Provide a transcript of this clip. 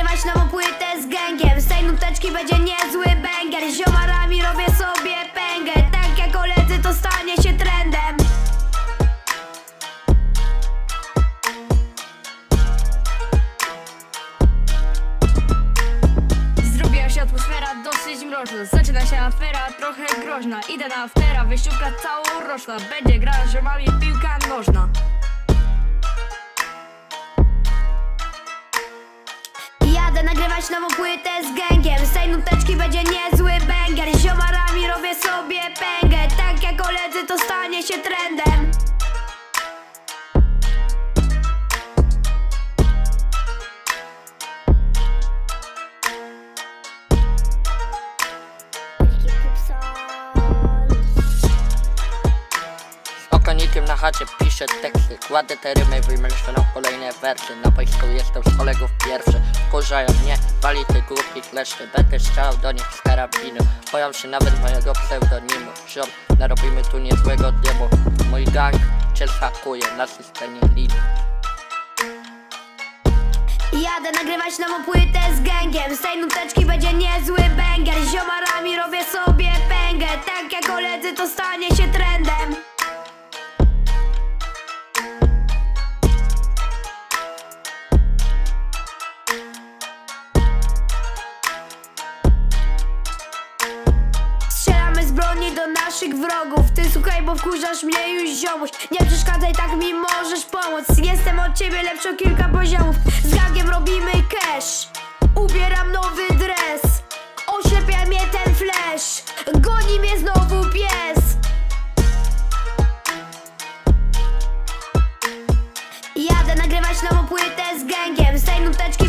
nagrywać nową płytę z gęgiem. Z tej nuteczki będzie niezły banger. Z ziomarami robię sobie pęgę. Tak jak koledzy, to stanie się trendem. Zrobiła się atmosfera dosyć mroczna. Zaczyna się afera trochę groźna. Idę na aftera, wyjściówka całoroczna. Będzie grała z ziomami piłka nożna. Jadę nagrywać nową płytę z gęgiem. Z tej nuteczki będzie niezły banger. Z ziomarami robię sobie pęgę. Tak jak koledzy, to stanie się trendem. Okonikiem na chacie piszę teksty, kładę te rymy, wymyślam kolejne wersy. Na wojsku jestem z kolegów pierwszy. Wkurzają mnie, wali tych głupich leszczy. Będę strzelał do nich z karabinu. Boją się nawet mojego pseudonimu. Ziom, narobimy tu niezłego dymu. Mój gang cię hakuje na systemie lin. Jadę nagrywać nową płytę z gęgiem. Z tej nuteczki będzie niezły banger. Z ziomarami robię sobie pęgę. Tak jak koledzy, to stanie się trendem. Strzelamy z broni do naszych wrogów. Ty słuchaj, bo wkurzasz mnie już, ziomuś. Nie przeszkadzaj, tak mi możesz pomóc. Jestem od ciebie lepszy o kilka poziomów. Z gangiem robimy cash. Ubieram nowy dres. Oślepia mnie ten flash. Goni mnie znowu pies. Jadę nagrywać nową płytę z gęgiem. Z tej nuteczki